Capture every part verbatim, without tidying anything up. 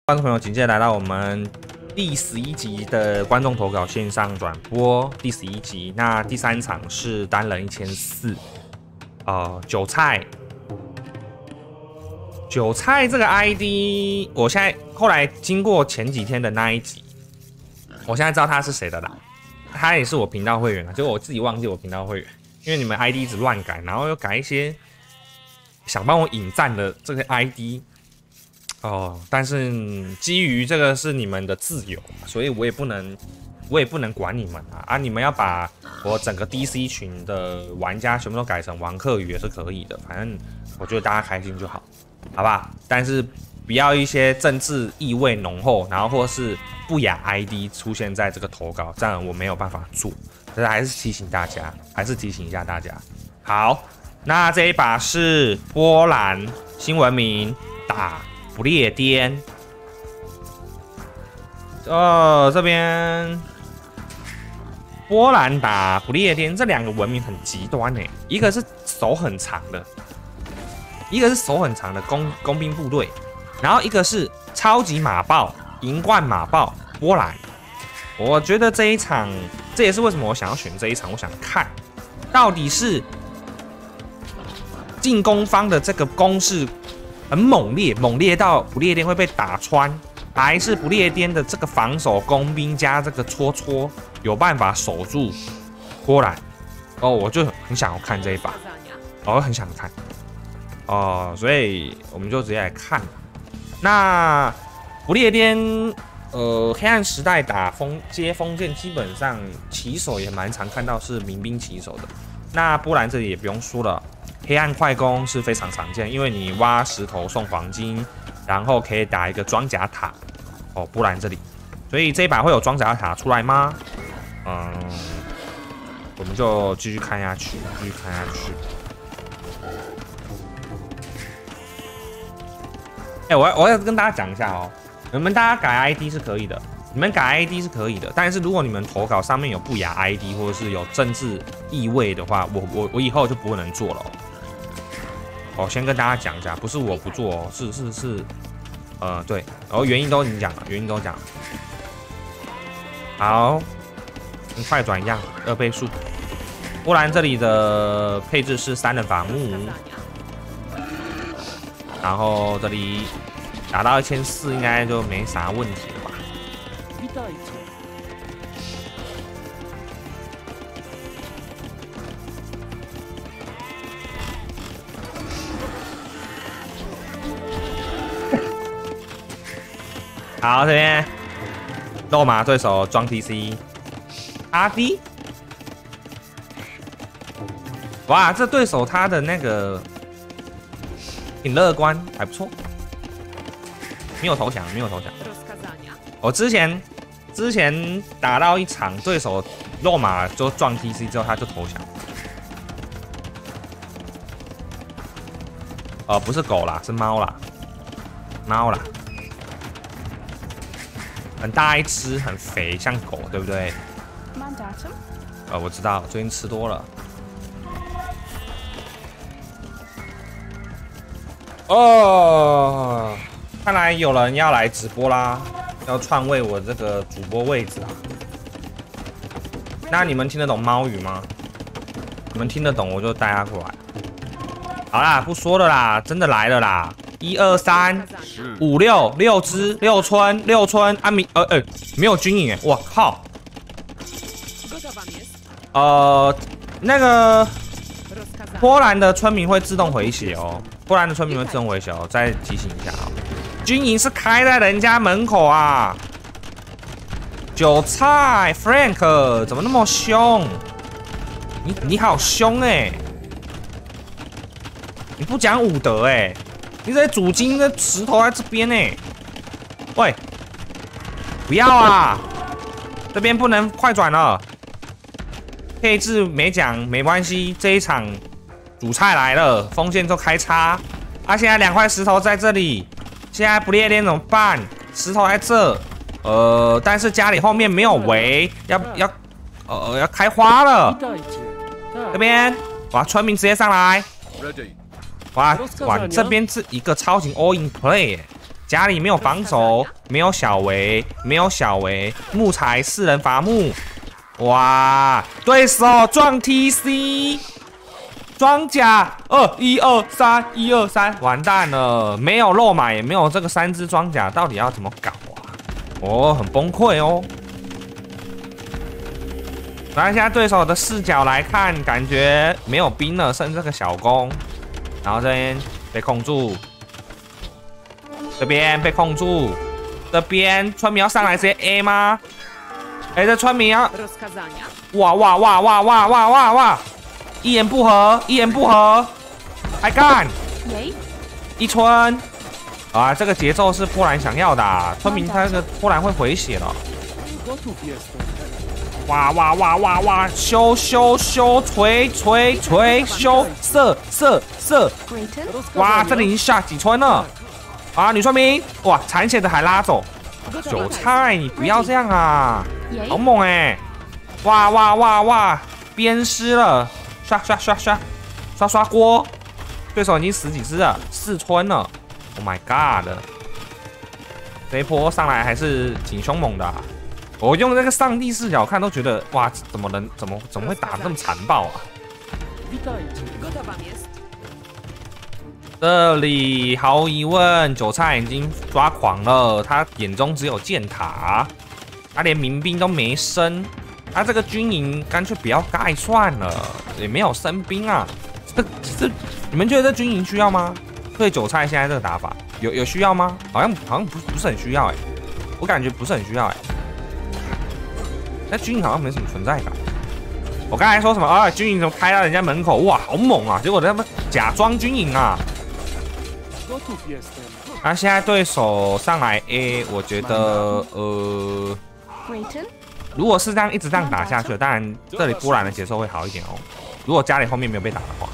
观众朋友，紧接着来到我们第十一集的观众投稿线上转播，第十一集。那第三场是单人一千四，呃，韭菜，韭菜这个 I D， 我现在后来经过前几天的那一集，我现在知道他是谁的啦。他也是我频道会员啊，结果我自己忘记我频道会员，因为你们 I D 一直乱改，然后又改一些想帮我引战的这个 I D。 哦，但是基于这个是你们的自由，所以我也不能，我也不能管你们啊！啊，你们要把我整个 D C 群的玩家全部都改成王克宇也是可以的，反正我觉得大家开心就好，好吧？但是不要一些政治意味浓厚，然后或是不雅 I D 出现在这个投稿，这样我没有办法做。但是还是提醒大家，还是提醒一下大家。好，那这一把是波兰新文明打不列颠，哦，这边波兰打不列颠，这两个文明很极端呢，一个是手很长的，一个是手很长的工工兵部队，然后一个是超级马豹银冠马豹波兰。我觉得这一场，这也是为什么我想要选这一场，我想看到底是进攻方的这个攻势很猛烈，猛烈到不列颠会被打穿，还是不列颠的这个防守工兵加这个戳戳有办法守住波兰？哦，我就很想要看这一把，我很想看哦，所以我们就直接来看。那不列颠，呃，黑暗时代打封接封建，基本上骑手也蛮常看到是民兵骑手的。那波兰这里也不用说了。黑暗快攻是非常常见，因为你挖石头送黄金，然后可以打一个装甲塔哦。波兰这里，所以这一把会有装甲塔出来吗？嗯，我们就继续看下去，继续看下去。哎、欸，我我要跟大家讲一下哦，你们大家改 I D 是可以的，你们改 I D 是可以的，但是如果你们投稿上面有不雅 I D 或者是有政治意味的话，我我我以后就不能做了、哦。哦，先跟大家讲一下，不是我不做哦，是是是，呃，对，然后原因都已经讲了，原因都讲了。好，跟快转一样，二倍速。波兰这里的配置是三人伐木，然后这里打到一千四应该就没啥问题了吧？好，这边肉马对手装 T C， 阿 D， 哇，这对手他的那个挺乐观，还不错，没有投降，没有投降。我之前之前打到一场，对手肉马就撞 T C 之后他就投降，呃，不是狗啦，是猫啦，猫啦。很大一只，很肥，像狗，对不对？呃，我知道，最近吃多了。哦，看来有人要来直播啦，要篡位我这个主播位置啊。那你们听得懂猫语吗？你们听得懂，我就带他过来。好啦，不说了啦，真的来了啦！一二三五六六只六村六村啊米呃呃没有军营哎，我靠！呃，那个波兰的村民会自动回血哦，波兰的村民会自动回血哦，再提醒一下啊、哦，军营是开在人家门口啊！韭菜 Frank 怎么那么凶？你你好凶哎、欸！你不讲武德哎、欸！你这主金的石头在这边呢、欸，喂，不要啊！这边不能快转了，配置没讲没关系。这一场主菜来了，锋线就开叉。啊，现在两块石头在这里，现在不列颠怎么办？石头在这，呃，但是家里后面没有围，要要呃要开花了。这边，哇，村民直接上来。哇哇，这边是一个超级 all in play， 家里没有防守，没有小围，没有小围，木材四人伐木。哇，对手撞 T C， 装甲二一二三一二三，完蛋了，没有肉马，也没有这个三只装甲，到底要怎么搞啊？哦，很崩溃哦。来，现在对手的视角来看，感觉没有兵了，剩这个小弓，然后这边被控住。 这边被控住，这边村民要上来直接 A 吗？哎、欸，这村民要，哇哇哇哇哇哇哇哇！一言不合，一言不合，还干！一村，啊，这个节奏是波兰想要的、啊，村民他这个波兰会回血了。哇哇哇哇哇！修修修，锤锤锤，修射射射！哇，这里已经下几村了。 啊，女村民，哇，残血的还拉走，韭菜，你不要这样啊，好猛哎、欸！哇哇哇哇，鞭尸了，刷刷刷刷，刷刷锅，对手已经死几只了，四村了 ，Oh my god！ 这一波上来还是挺凶猛的、啊，我用这个上帝视角看都觉得，哇，怎么能怎么怎么会打得这么残暴啊？ 这里毫无疑问，韭菜已经抓狂了。他眼中只有箭塔，他连民兵都没升。他这个军营干脆不要盖算了，也没有升兵啊。这这，你们觉得这军营需要吗？对韭菜现在这个打法有有需要吗？好像好像不不是很需要哎、欸，我感觉不是很需要哎、欸。那军营好像没什么存在感。我刚才说什么啊？军营怎么开到人家门口？哇，好猛啊！结果他们假装军营啊。 那、啊、现在对手上来 A， 我觉得呃，如果是这样一直这样打下去，当然这里波兰的节奏会好一点哦。如果家里后面没有被打的话，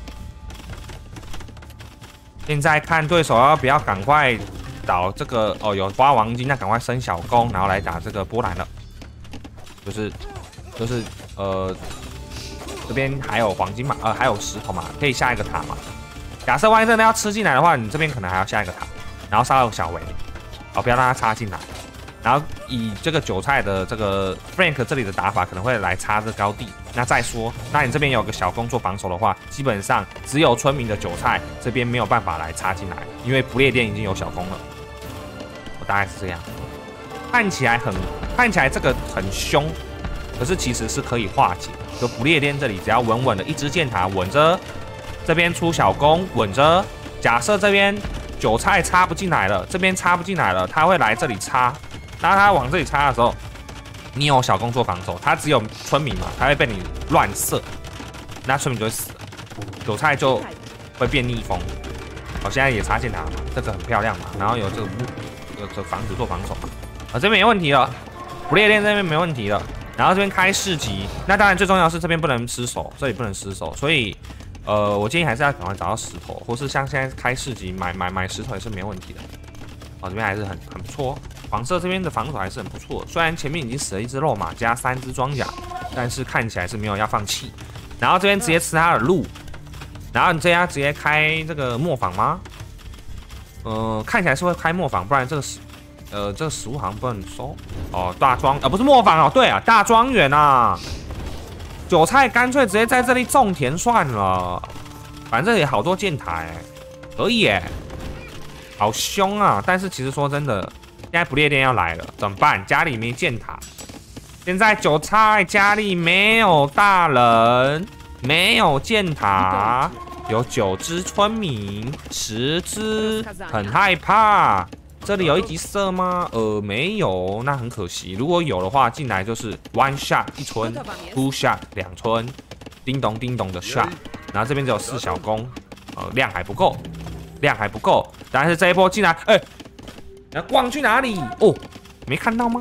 现在看对手要不要赶快倒这个哦，有花王金，那赶快升小弓，然后来打这个波兰了。就是就是呃，这边还有黄金嘛，呃，还有石头嘛，可以下一个塔嘛。 假设万一真的要吃进来的话，你这边可能还要下一个塔，然后杀到小围，哦，不要让他插进来。然后以这个韭菜的这个 Frank 这里的打法，可能会来插这高地。那再说，那你这边有个小弓做防守的话，基本上只有村民的韭菜这边没有办法来插进来，因为不列颠已经有小弓了。我大概是这样，看起来很看起来这个很凶，可是其实是可以化解。就不列颠这里只要稳稳的一支箭塔稳着。 这边出小弓稳着，假设这边韭菜插不进来了，这边插不进来了，他会来这里插。当他往这里插的时候，你有小弓做防守，他只有村民嘛，他会被你乱射，那村民就会死了，韭菜就会变逆风。我、哦、现在也插箭塔嘛，这个很漂亮嘛，然后有这个木有这个房子做防守嘛，啊、哦、这边没问题了，不列颠这边没问题了，然后这边开市集，那当然最重要的是这边不能失守，这里不能失守，所以。 呃，我建议还是要赶快找到石头，或是像现在开市集买买买石头也是没问题的。哦，这边还是很很不错，黄色这边的防守还是很不错。虽然前面已经死了一只肉马加三只装甲，但是看起来是没有要放弃。然后这边直接吃他的鹿，然后你这样直接开这个磨坊吗？呃，看起来是会开磨坊，不然这个食呃这个食物好像不能收。哦，大庄啊、呃、不是磨坊哦，对啊，大庄园啊。 韭菜干脆直接在这里种田算了，反正也好多箭塔哎，可以哎，好凶啊！但是其实说真的，现在不列颠要来了，怎么办？家里没箭塔，现在韭菜家里没有大人，没有箭塔，有九只村民，十只，很害怕。 这里有一级射吗？呃，没有，那很可惜。如果有的话，进来就是 one shot 一村 ，two shot 两村，叮咚叮咚的 shot。然后这边只有四小弓，呃，量还不够，量还不够。但是这一波进来，哎、欸，那逛去哪里？哦，没看到吗？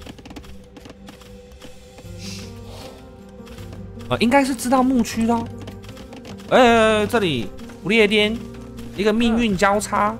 呃，应该是知道牧区咯。呃，这里不列颠一个命运交叉。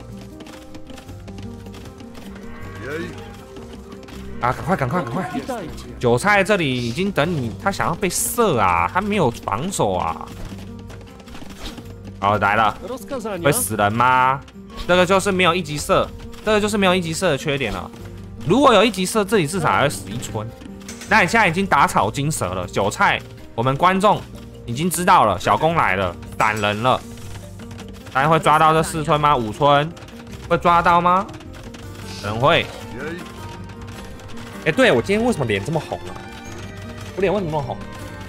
啊！赶快，赶快，赶快！韭菜这里已经等你，他想要被射啊，他没有防守啊。哦，来了，会死人吗？这个就是没有一级射， 这个就是没有一级射的缺点了。如果有一级射，这里至少还会死一村。那你现在已经打草惊蛇了，韭菜，我们观众已经知道了，小公来了，闪人了。大家会抓到这四村吗？五村会抓到吗？可能会。哎、欸，对我今天为什么脸这么红啊？我脸为什么那么红？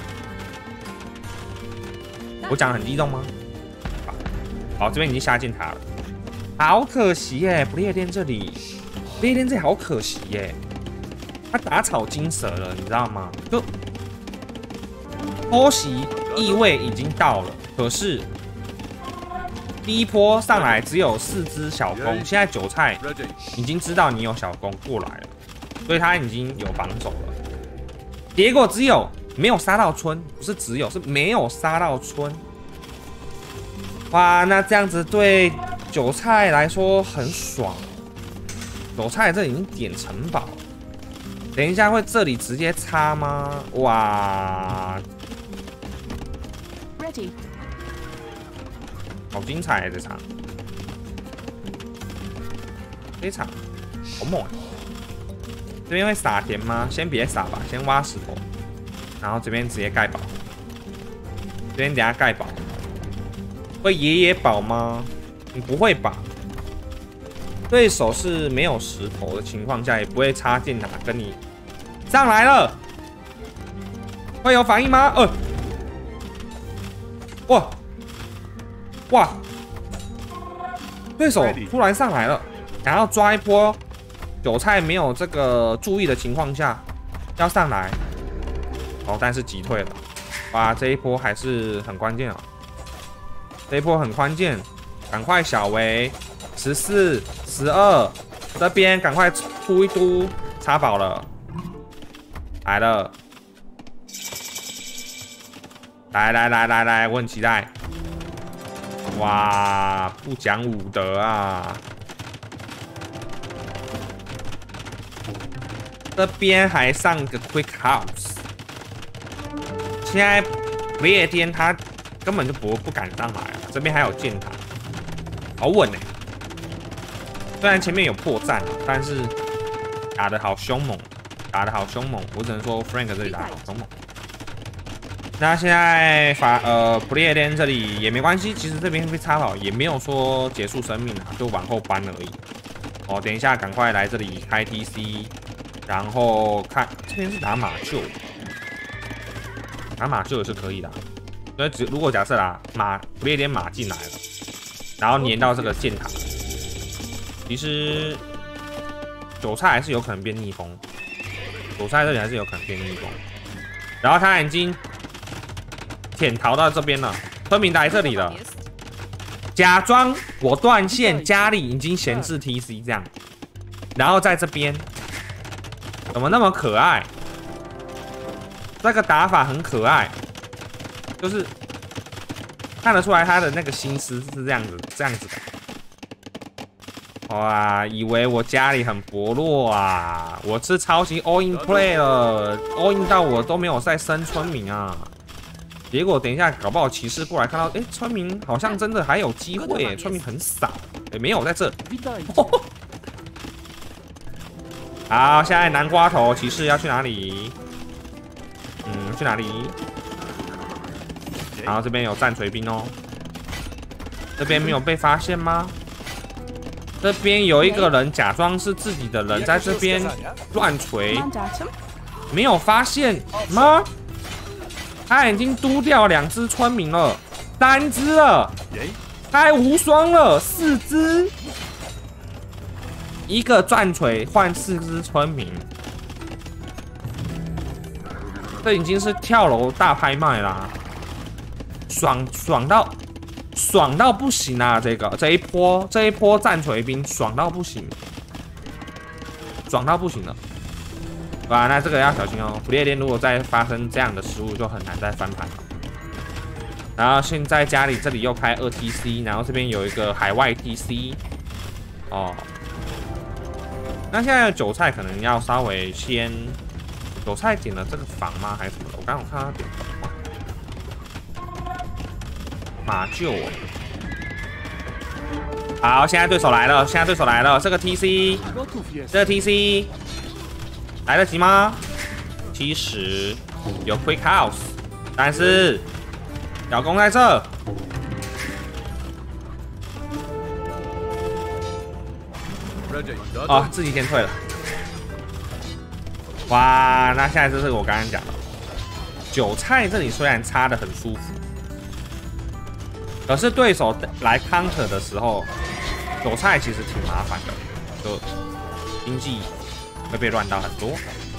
我讲得很激动吗？好，好，这边已经下箭塔了，好可惜耶！不列颠这里，不列颠这里好可惜耶，他打草惊蛇了，你知道吗？就偷袭意味已经到了，可是第一波上来只有四只小攻，现在韭菜已经知道你有小攻过来了，所以他已经有防守了。结果只有没有杀到村，不是只有，是没有杀到村。哇，那这样子对韭菜来说很爽。韭菜这已经点城堡，等一下会这里直接插吗？哇！ Ready. 好精彩这场，这场好猛！这边会撒田吗？先别撒吧，先挖石头，然后这边直接盖堡。这边等下盖堡，会爷爷堡吗？你不会吧？对手是没有石头的情况下，也不会插进哪跟你上来了，会有反应吗？呃，哇！ 哇！对手突然上来了，想要抓一波韭菜没有这个注意的情况下要上来，哦，但是击退了。哇，这一波还是很关键啊！这一波很关键，赶快小维十四、十二这边赶快突一突，插宝了，来了，来来来来来，我很期待。 哇，不讲武德啊！这边还上个 Quick House， 现在不列颠他根本就不不敢上来了。这边还有箭塔，好稳哎！虽然前面有破绽，但是打得好凶猛，打得好凶猛。我只能说 Frank 这里打得好凶猛。 那现在法呃不列颠这里也没关系，其实这边被插跑也没有说结束生命啊，就往后搬而已。哦，等一下赶快来这里开 T C， 然后看这边是打马厩，打马厩也是可以的、啊。所以只如果假设啦马不列颠马进来了，然后粘到这个箭塔，其实韭菜还是有可能变逆风，韭菜这里还是有可能变逆风，然后他已经。 潜逃到这边了，村民来这里了，假装我断线，家里已经闲置 T C 这样，然后在这边怎么那么可爱？这个打法很可爱，就是看得出来他的那个心思是这样子，这样子的。哇，以为我家里很薄弱啊，我是超级 all in play 了 ，all in 到我都没有在升村民啊。 结果等一下，搞不好骑士过来看到，哎，村民好像真的还有机会，哎，村民很少，哎，没有在这。哦、好，现在南瓜头骑士要去哪里？嗯，去哪里？然后这边有战锤兵哦，这边没有被发现吗？这边有一个人假装是自己的人，在这边乱锤，没有发现吗？ 他已经嘟掉两只村民了，三只了，他还无双了，四只，一个战锤换四只村民，这已经是跳楼大拍卖啦，爽爽到爽到不行啊！这个这一波这一波战锤兵爽到不行，爽到不行了。 哇，那这个要小心哦！不列颠如果再发生这样的失误，就很难再翻盘了。然后现在家里这里又开二 T C， 然后这边有一个海外 T C， 哦。那现在的韭菜可能要稍微先，韭菜点了这个房吗？还是什么的？我刚刚看他点房马厩哦， 好，现在对手来了，现在对手来了，这个 T C， 这个 T C 来得及吗？七十有 Quick House， 但是小攻在这。哦，自己先退了。哇，那现在就是我刚刚讲的，韭菜这里虽然插得很舒服，可是对手来 counter 的时候，韭菜其实挺麻烦的，就经济会被乱到很多。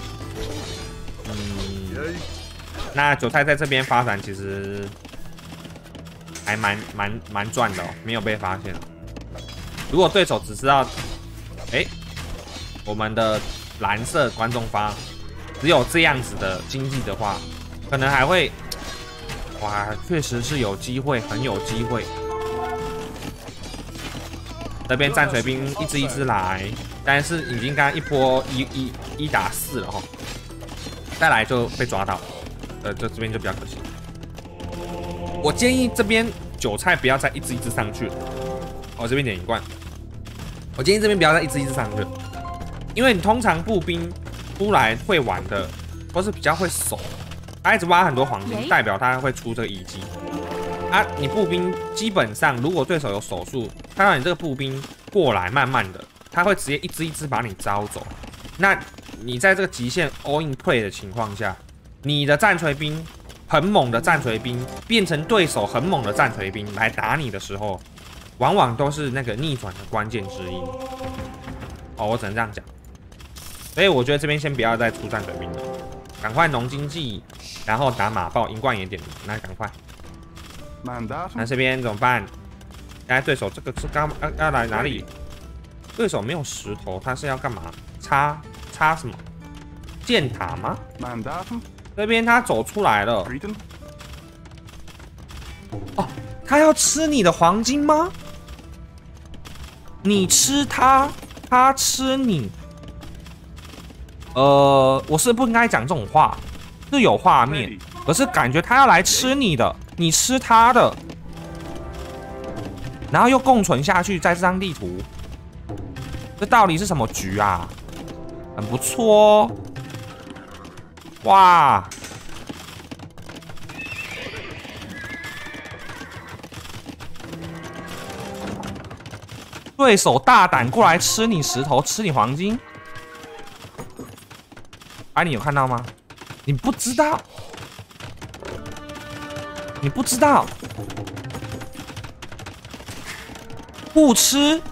嗯，那韭菜在这边发展其实还蛮蛮蛮赚的哦，没有被发现。如果对手只知道，哎、欸，我们的蓝色观众方只有这样子的经济的话，可能还会，哇，确实是有机会，很有机会。这边战锤兵一只一只来，但是已经刚刚一波一一一打四了哈，再来就被抓到，呃，这这边就比较可惜。我建议这边韭菜不要再一只一只上去了，我、哦、这边点一罐。我建议这边不要再一只一只上去，因为你通常步兵出来会玩的，都是比较会守，他一直挖很多黄金，代表他会出这个乙级。啊，你步兵基本上如果对手有手速，看到你这个步兵过来，慢慢的，他会直接一只一只把你招走。那你在这个极限 all in play 的情况下，你的战锤兵很猛的战锤兵变成对手很猛的战锤兵来打你的时候，往往都是那个逆转的关键之一。哦，我只能这样讲。所以我觉得这边先不要再出战锤兵了，赶快农经济，然后打马爆，银冠也点名，那赶快。那这边怎么办？现在对手这个是刚要要来哪里？对手没有石头，他是要干嘛？插插什么？箭塔吗？这边他走出来了。哦，他要吃你的黄金吗？你吃他，他吃你。呃，我是不应该讲这种话，是有画面，可是感觉他要来吃你的，你吃他的，然后又共存下去，在这张地图，这到底是什么局啊？很不错哦，哇！对手大胆过来吃你石头，吃你黄金。啊，你有看到吗？你不知道，你不知道，不吃，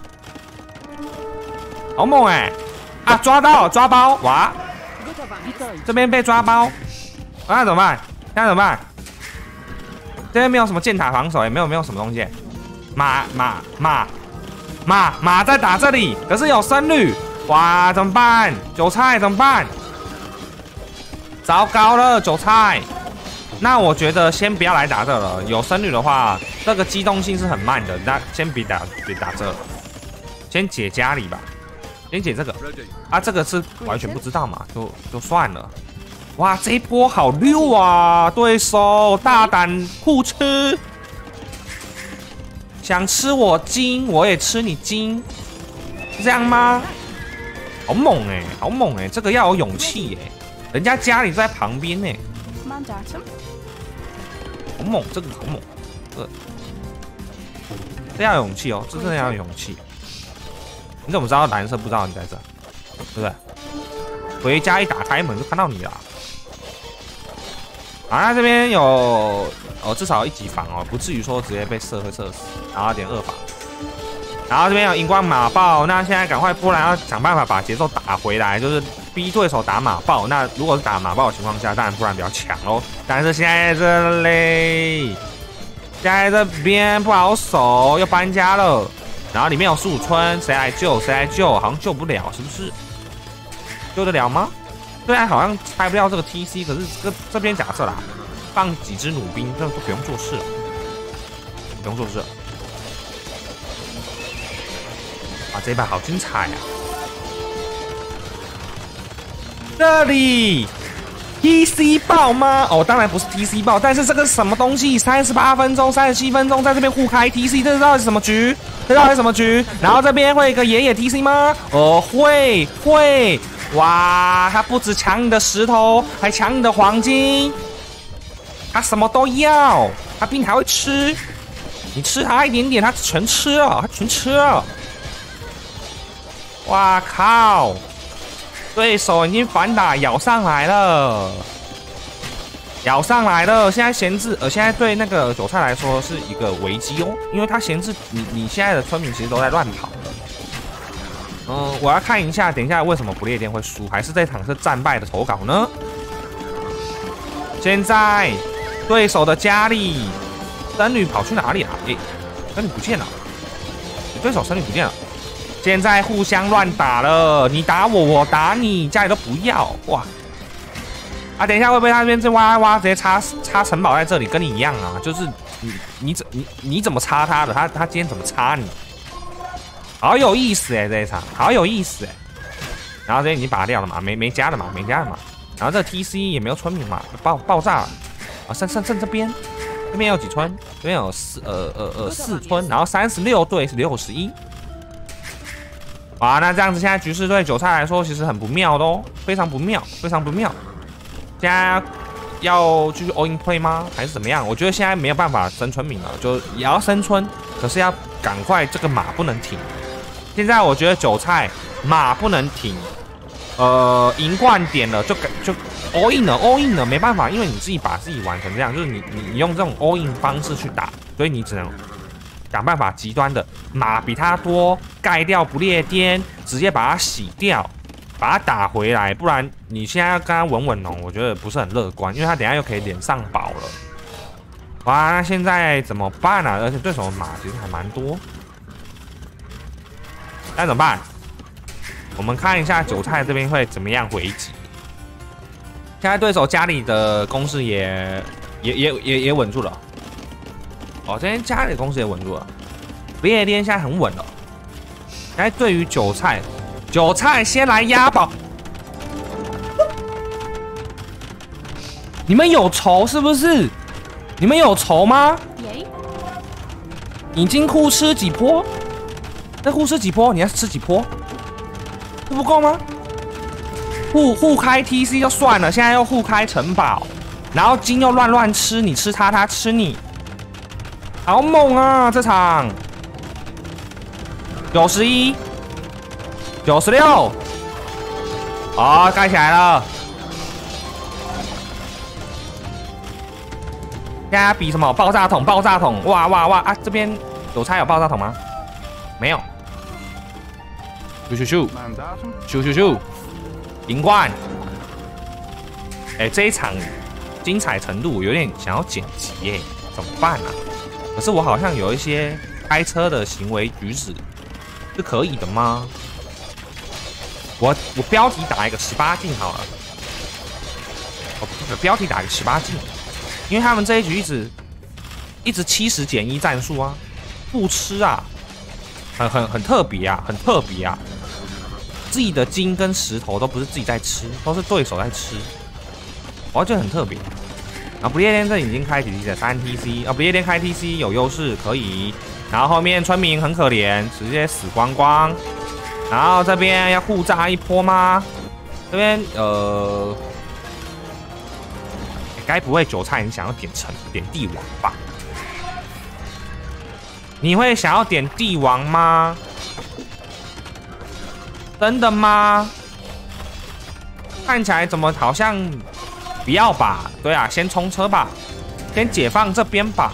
好猛哎、欸！啊，抓到抓包，哇！这边被抓包，那、啊、怎么办？现在怎么办？这边没有什么箭塔防守，也没有没有什么东西。马马马马马在打这里，可是有胜率，哇，怎么办？韭菜怎么办？糟糕了，韭菜。那我觉得先不要来打这了，有胜率的话，这个机动性是很慢的，那先别打别打这了，先解家里吧，先解这个。啊，这个是完全不知道嘛，就就算了。哇，这一波好溜啊！对手大胆互吃，想吃我金，我也吃你金，是这样吗？好猛哎、欸，好猛哎、欸，这个要有勇气哎、欸，人家家里就在旁边哎、欸。好猛，这个好猛，这这要有勇气哦，这真的要有勇气。你怎么知道蓝色不知道你在这？对不对？回家一打开门就看到你了。啊，那这边有哦，至少一级防哦，不至于说直接被射会射死，然后点二防。然后这边有荧光马爆，那现在赶快波兰要想办法把节奏打回来，就是逼对手打马爆。那如果是打马爆的情况下，当然波兰比较强哦。但是现在这里，现在这边不好守，又搬家了。然后里面有十五村，谁来救？谁来救？好像救不了，是不是？救得了吗？虽然好像拆不掉这个 T C， 可是这这边假设啦，放几只弩兵，这都不用做事了，不用做事了。哇，这一把好精彩啊！这里 T C 爆吗？哦，当然不是 T C 爆，但是这个是什么东西？三十八分钟、三十七分钟，在这边互开 T C， 这到底是什么局？这这到底什么局？然后这边会有一个爷爷 T C 吗？哦，会会。哇，他不止抢你的石头，还抢你的黄金。他什么都要，他比你还会吃。你吃他一点点，他全吃了，他全吃了。哇靠！对手已经反打咬上来了。咬上来了，现在闲置，呃，现在对那个韭菜来说是一个危机哦，因为他闲置你，你现在的村民其实都在乱跑。嗯，我要看一下，等一下为什么不列颠会输，还是这场是战败的投稿呢？现在对手的家里僧侣跑去哪里了？哎，僧侣不见了，对手僧侣不见了。现在互相乱打了，你打我，我打你，家里都不要，哇！啊，等一下会不会他那边这挖挖直接插插城堡在这里，跟你一样啊？就是你你怎你你怎么插他的？他他今天怎么插你？好有意思哎、欸，这一场好有意思哎、欸。然后这边已经拔掉了嘛，没没加了嘛，没加了嘛。然后这 T C 也没有村民嘛，爆爆炸了。啊，剩剩剩这边，这边有几村？这边有四呃呃呃四村，然后三十六队是六十一。哇，那这样子现在局势对韭菜来说其实很不妙的哦，非常不妙，非常不妙。现在要继续 all in play 吗？还是怎么样？我觉得现在没有办法生村民了，就也要生村，可是要赶快，这个马不能停。现在我觉得韭菜马不能停，呃，银冠点了就就 all in 了 ，all in 了，没办法，因为你自己把自己玩成这样，就是你你你用这种 all in 方式去打，所以你只能想办法极端的马比他多，盖掉不列颠，直接把它洗掉。把他打回来，不然你现在要跟他稳稳龙，我觉得不是很乐观，因为他等一下又可以连上宝了。哇，那现在怎么办啊？而且对手的马其实还蛮多，那怎么办？我们看一下韭菜这边会怎么样回击。现在对手家里的攻势也也也也也稳住了。哦，这边家里的攻势也稳住了，不列颠现在很稳了。现在对于韭菜。韭菜先来押宝，你们有仇是不是？你们有仇吗？已经互吃几波？那互吃几波？你要吃几波？这不够吗？互互开 T C 就算了，现在又互开城堡，然后金又乱乱吃，你吃他，他吃你，好猛啊！这场九十一。九十六，哦，盖起来了。现在比什么？爆炸筒，爆炸筒！哇哇哇啊！这边韭菜有爆炸筒吗？没有。咻咻咻，咻咻咻，银冠。哎，这一场精彩程度有点想要剪辑耶，怎么办啊？可是我好像有一些开车的行为举止是可以的吗？我我标题打一个十八禁好了，我标题打一个十八禁，因为他们这一局一直一直七十减一战术啊，不吃啊，很很很特别啊，很特别啊，自己的金跟石头都不是自己在吃，都是对手在吃，我觉得很特别。然后不列颠这已经开启了三 T C 啊，不列颠开 T C 有优势可以，然后后面村民很可怜，直接死光光。然后这边要互炸一波吗？这边呃，该不会韭菜你想要点城点帝王吧？你会想要点帝王吗？真的吗？看起来怎么好像不要吧？对啊，先冲车吧，先解放这边吧。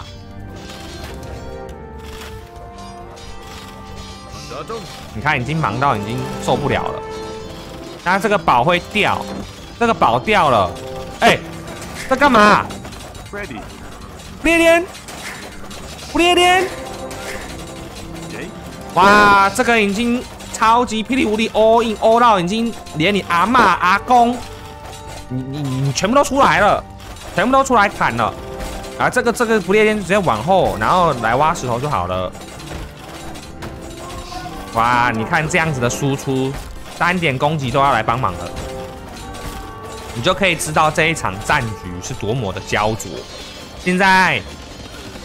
你看，已经忙到已经受不了了。那这个宝会掉，这个宝掉了。哎、欸，这干嘛？不列颠，不列颠。哇，这个已经超级霹雳无敌 all in all 到已经连你阿嬷阿公，你你你全部都出来了，全部都出来砍了。啊，这个这个不列颠直接往后，然后来挖石头就好了。哇，你看这样子的输出，单点攻击都要来帮忙了，你就可以知道这一场战局是多么的焦灼。现在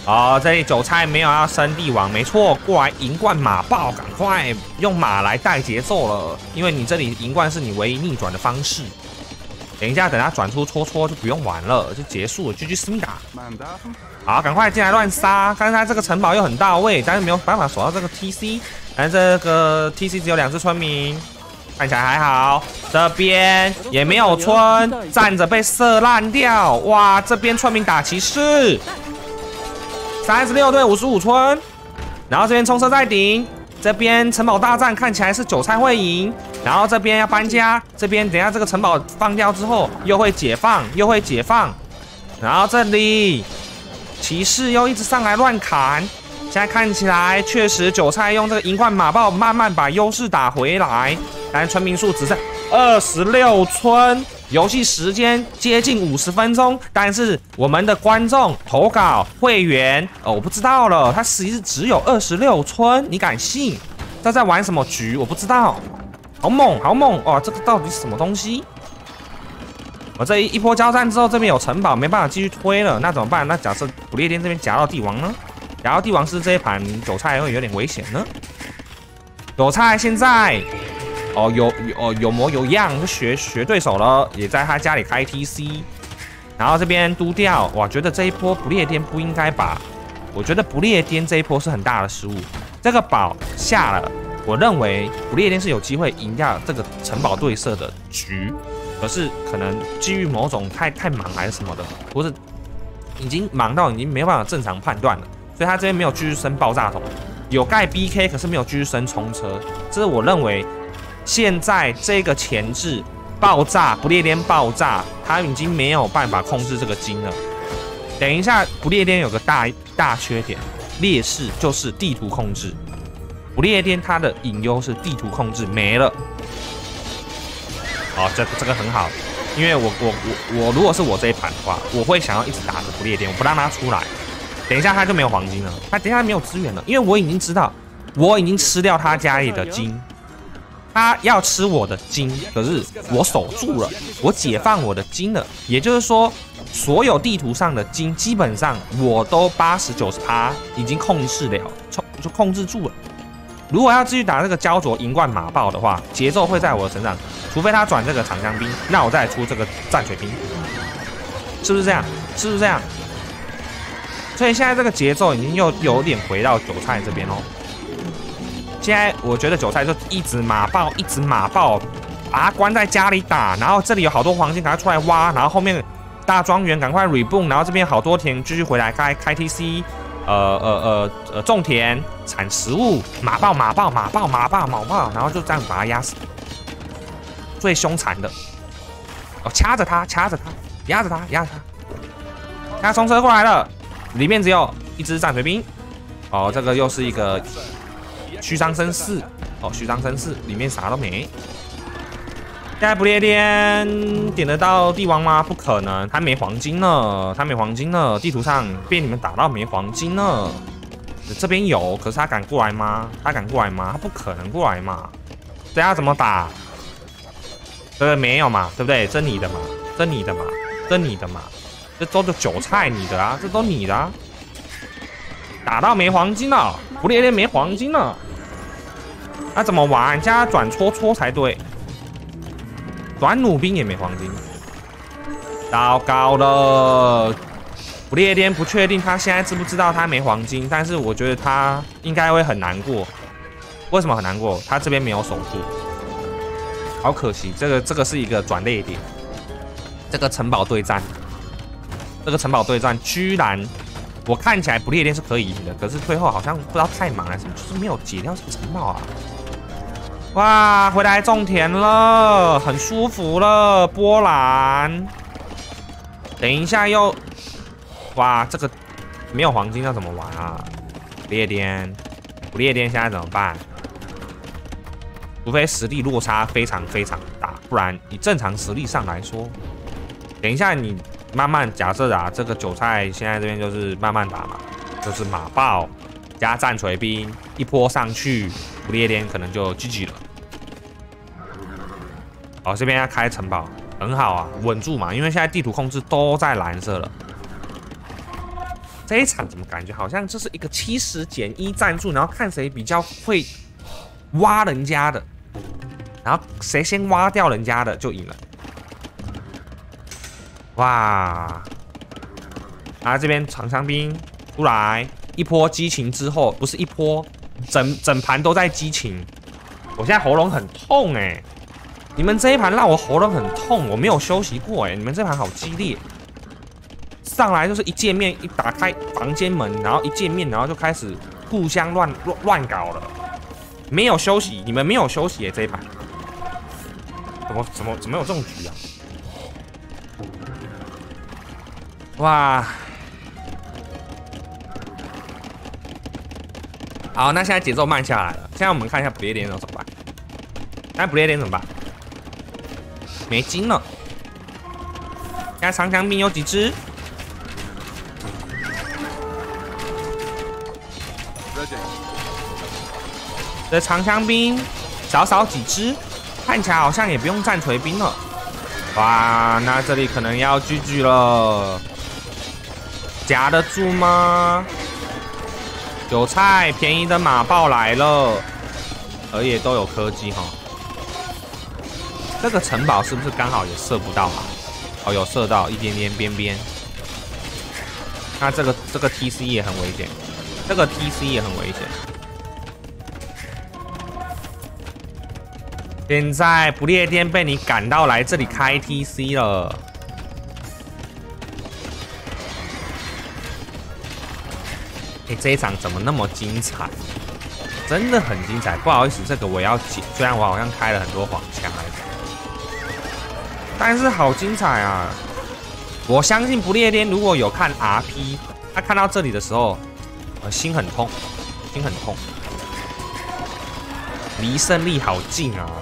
哦，这里韭菜没有要升帝王，没错，过来银冠马爆，赶快用马来带节奏了，因为你这里银冠是你唯一逆转的方式。等一下，等他转出戳戳就不用玩了，就结束了。G G 思密达，好，赶快进来乱杀！但是他这个城堡又很到位，但是没有办法守到这个 T C， 但是这个 T C 只有两只村民，看起来还好。这边也没有村，站着被射烂掉。哇，这边村民打骑士。三十六对五十五村，然后这边冲车在顶，这边城堡大战看起来是韭菜会赢，然后这边要搬家，这边等一下这个城堡放掉之后又会解放，又会解放，然后这里骑士又一直上来乱砍，现在看起来确实韭菜用这个银冠马爆慢慢把优势打回来，但是村民数只剩二十六村。游戏时间接近五十分钟，但是我们的观众投稿会员哦，我不知道了，他实际只有二十六村，你敢信？他在玩什么局？我不知道，好猛，好猛哦！这个到底是什么东西？我这一一波交战之后，这边有城堡，没办法继续推了，那怎么办？那假设不列颠这边夹到帝王呢？夹到帝王是这一盘韭菜会有点危险呢。韭菜现在。哦，有有哦有模有样，就学学对手了，也在他家里开 T C， 然后这边嘟掉，哇，觉得这一波不列颠不应该把，我觉得不列颠这一波是很大的失误，这个宝下了，我认为不列颠是有机会赢掉这个城堡对射的局，可是可能基于某种太太忙还是什么的，或是已经忙到已经没办法正常判断了，所以他这边没有继续升爆炸筒，有盖 B K， 可是没有继续升冲车，这是我认为。现在这个前置爆炸，不列颠爆炸，它已经没有办法控制这个金了。等一下，不列颠有个大大缺点，劣势就是地图控制。不列颠它的隐忧是地图控制没了。哦，这个这个很好，因为我我我我如果是我这一盘的话，我会想要一直打着不列颠，我不让他出来。等一下他就没有黄金了，他等一下没有资源了，因为我已经知道，我已经吃掉他家里的金。他要吃我的金，可是我守住了，我解放我的金了。也就是说，所有地图上的金基本上我都八十九十趴已经控制了，就控制住了。如果要继续打这个焦灼银冠马爆的话，节奏会在我的身上，除非他转这个长江兵，那我再出这个战水兵，是不是这样？是不是这样？所以现在这个节奏已经又有点回到韭菜这边哦。现在我觉得韭菜就一直马爆，一直马爆，把它关在家里打，然后这里有好多黄金，赶快出来挖，然后后面大庄园赶快 reboot， 然后这边好多田继续回来开开 T C， 呃呃呃呃种田产食物，马爆马爆马爆马爆马爆，然后就这样把它压死，最凶残的，哦掐着他掐着他压着他压着他，他冲车过来了，里面只有一只战锤兵，哦这个又是一个。虚张声势哦，虚张声势，里面啥都没。现在不列颠点得到帝王吗？不可能，他没黄金了，他没黄金了。地图上被你们打到没黄金了。这边有，可是他敢过来吗？他敢过来吗？他不可能过来嘛。这要怎么打？对不对？没有嘛，对不对？这你的嘛，这你的嘛，这你的嘛，这都是韭菜你的啊，这都你的啊。打到没黄金了，不列颠没黄金了。那怎么玩？加转戳戳才对。转弩兵也没黄金，糟糕了！不列颠不确定他现在知不知道他没黄金，但是我觉得他应该会很难过。为什么很难过？他这边没有守住，好可惜。这个这个是一个转捩点。这个城堡对战，这个城堡对战居然。我看起来不列颠是可以赢的，可是最后好像不知道太忙还是什么，就是没有解掉这个城堡啊！哇，回来种田了，很舒服了。波兰，等一下又，哇，这个没有黄金要怎么玩啊？不列颠，不列颠现在怎么办？除非实力落差非常非常大，不然以正常实力上来说，等一下你。慢慢假设啊，这个韭菜现在这边就是慢慢打嘛，就是马爆加战锤兵一波上去，不列颠可能就 G G 了。好，这边要开城堡，很好啊，稳住嘛，因为现在地图控制都在蓝色了。 这一场怎么感觉好像就是一个七十减一战术，然后看谁比较会挖人家的，然后谁先挖掉人家的就赢了。哇！啊，这边长枪兵出来一波激情之后，不是一波，整整盘都在激情。我现在喉咙很痛哎、欸，你们这一盘让我喉咙很痛，我没有休息过哎、欸，你们这盘好激烈。上来就是一见面，一打开房间门，然后一见面，然后就开始互相乱乱乱搞了，没有休息，你们没有休息耶、欸、这一盘，怎么怎么怎么有这种局啊？哇！好，那现在节奏慢下来了，现在我们看一下不列颠怎么办？那不列颠怎么办？没金了，现在长枪兵有几只？这长枪兵少少几只，看起来好像也不用战锤兵了。哇，那这里可能要 G G 了，夹得住吗？韭菜便宜的马爆来了，而也都有科技哈。这个城堡是不是刚好也射不到啊？哦，有射到一点点边边。那这个这个 T C 也很危险，这个 T C 也很危险。现在不列颠被你赶到来这里开 T C 了。哎，这一场怎么那么精彩？真的很精彩。不好意思，这个我要解，虽然我好像开了很多黄腔来着，但是好精彩啊！我相信不列颠如果有看 R P， 他看到这里的时候，呃，心很痛，心很痛，离胜利好近啊！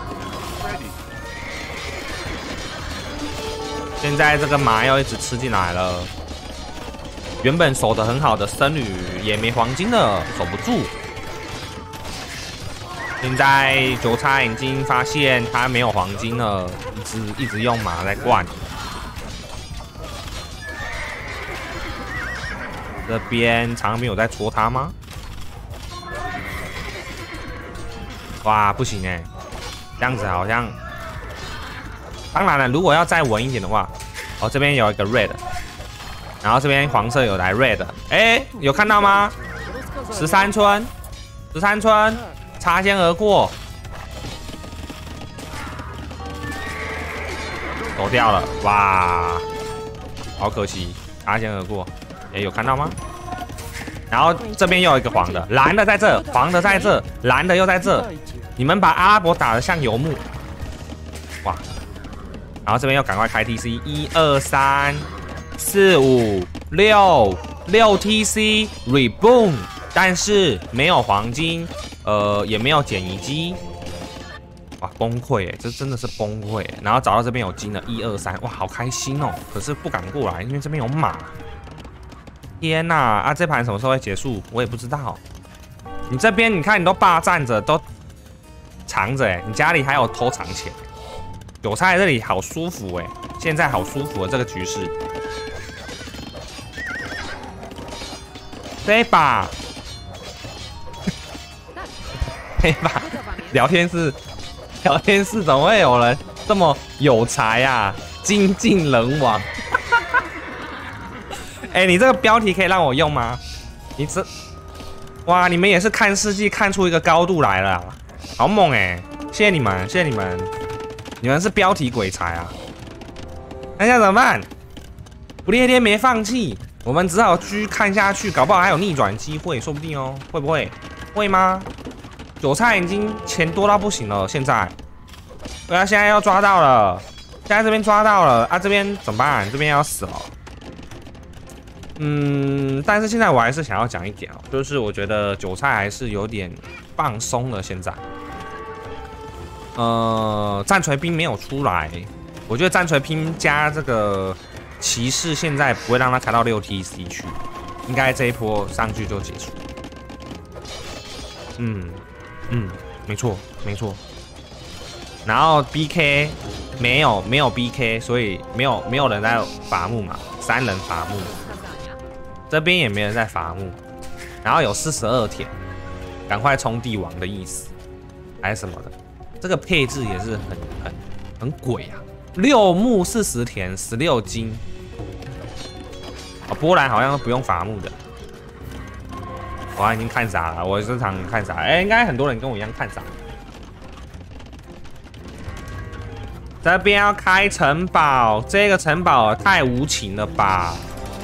现在这个马要一直吃进来了，原本守得很好的僧侣也没黄金了，守不住。现在韭菜已经发现他没有黄金了，一直一直用马来灌。这边长兵有在戳他吗？哇，不行哎，这样子好像。当然了，如果要再稳一点的话，哦，这边有一个 red， 然后这边黄色有来 red， 哎，有看到吗？十三村，十三村擦肩而过，走掉了，哇，好可惜，擦肩而过，哎，有看到吗？然后这边又有一个黄的，蓝的在这，黄的在这，蓝的又在这，你们把阿拉伯打得像游牧，哇！然后这边要赶快开 T C， 一二三四五六六 T C reboom， 但是没有黄金，呃，也没有减移机，哇，崩溃哎，这真的是崩溃哎。然后找到这边有金了，一二三，哇，好开心哦！可是不敢过来，因为这边有马。天哪，啊，这盘什么时候会结束？我也不知道。你这边你看，你都霸占着，都藏着哎，你家里还有偷藏钱。韭菜这里好舒服哎，现在好舒服的这个局势。这一把，这一把聊天室，聊天室怎么会有人这么有才啊？精尽人亡。哎、欸，你这个标题可以让我用吗？你这，哇，你们也是看世纪看出一个高度来了，好猛哎、欸！谢谢你们，谢谢你们。你们是标题鬼才啊！那现在怎么办？不列颠没放弃，我们只好继续看下去，搞不好还有逆转机会，说不定哦。会不会？会吗？韭菜已经钱多到不行了，现在。对啊，现在要抓到了，现在这边抓到了啊，这边怎么办？这边要死了。嗯，但是现在我还是想要讲一点哦，就是我觉得韭菜还是有点放松了，现在。呃，战锤兵没有出来，我觉得战锤兵加这个骑士现在不会让他开到六 T C 去，应该这一波上去就结束。嗯嗯，没错没错。然后 B K 没有没有 B K， 所以没有没有人在伐木嘛，三人伐木。 这边也没人在伐木，然后有四十二田，赶快冲帝王的意思，还是什么的。这个配置也是很很很鬼啊！六木四十田，十六金。哦，波兰好像都不用伐木的。我已经看傻了，我经常看傻。哎、欸，应该很多人跟我一样看傻。这边要开城堡，这个城堡太无情了吧！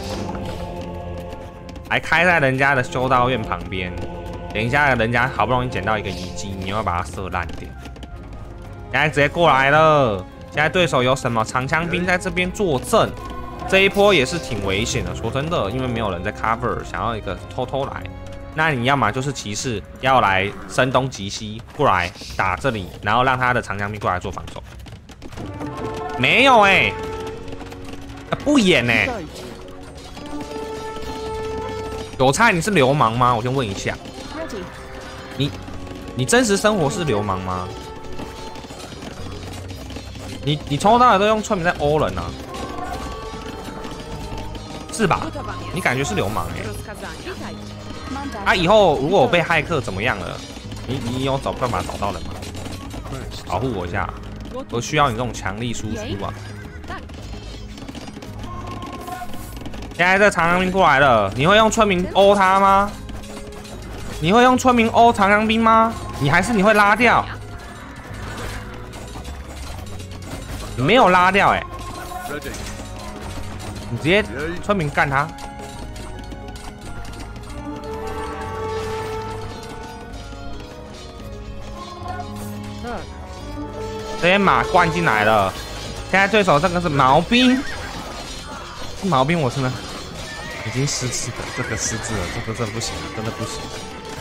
还开在人家的修道院旁边。等一下，人家好不容易捡到一个遗迹，你又要把它射烂掉。现在直接过来了。现在对手有什么长枪兵在这边坐镇？这一波也是挺危险的。说真的，因为没有人在 cover， 想要一个偷偷来。那你要么就是骑士要来声东击西过来打这里，然后让他的长枪兵过来做防守。没有哎、欸啊，不演哎、欸。韭菜，你是流氓吗？我先问一下。你你真实生活是流氓吗？你你从头到尾都用村民在欧人啊？是吧？你感觉是流氓哎、欸？啊，以后如果我被骇客怎么样了？你你有找办法找到人吗？保护我一下，我需要你这种强力输出啊！现在这长枪兵过来了，你会用村民欧他吗？你会用村民欧长枪兵吗？你还是你会拉掉？你没有拉掉哎、欸，你直接村民干他。这些马灌进来了，现在对手这个是毛兵，毛兵我真的已经失智了，这个失智了，这个真的不行了，真的不行了。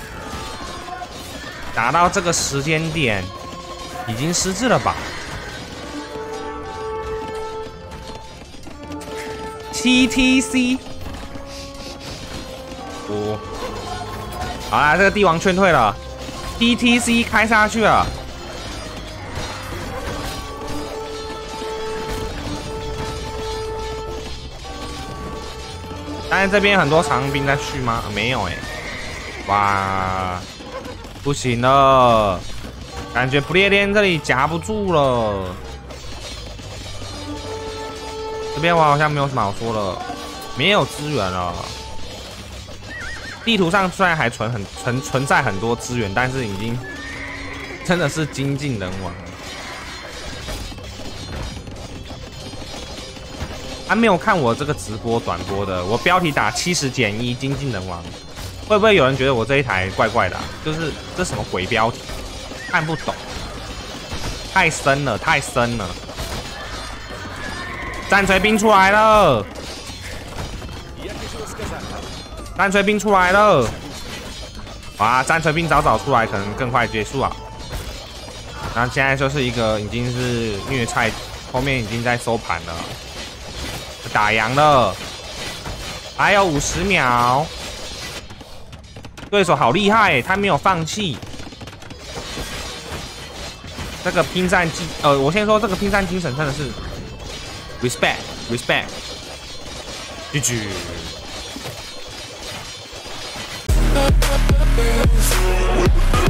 打到这个时间点，已经失智了吧 ？T T C， 哦，好啦，这个帝王劝退了 ，T T C 开下去了。但是这边很多长兵在续吗？啊、没有哎、欸，哇，不行了，感觉不列颠这里夹不住了。这边我好像没有什么好说的，没有资源了。地图上虽然还存很存存在很多资源，但是已经真的是精尽人亡了。还没有看我这个直播短播的，我标题打七十减一精尽人亡，会不会有人觉得我这一台怪怪的、啊？就是这什么鬼标题，看不懂，太深了，太深了。战锤兵出来了，战锤兵出来了，哇！战锤兵早早出来，可能更快结束啊。然后现在就是一个已经是虐菜，后面已经在收盘了。打烊了，还有五十秒。对手好厉害，他没有放弃。这个拼战精，呃，我先说这个拼战精神真的是 respect respect，G G。